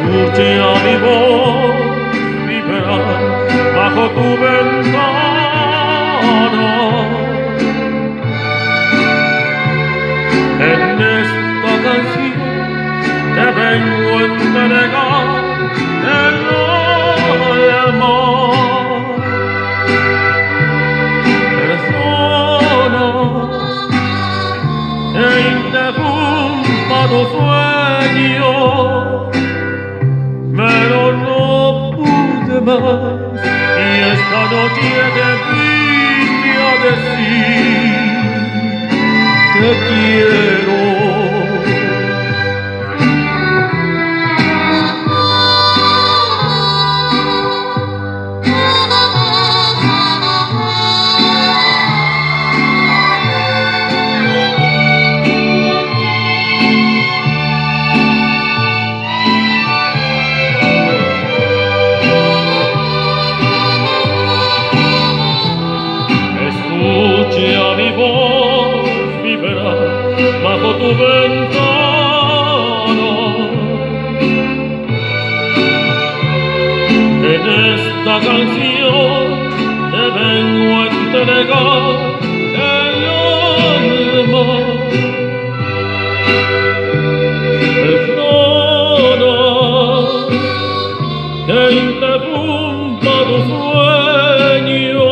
Escucha mi voz vibrar bajo tu ventana. En esta canción te vengo a entregar el alma. Persona que interrumpa tu sueño, pero no pude más, y esta noche te vine a decir te quiero. Escucha mi voz vibrar bajo tu ventana. En esta canción te vengo a entregar el alma. Persona que interrumpa tu sueño,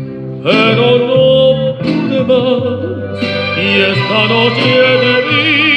pero no pude más, y esta noche te vi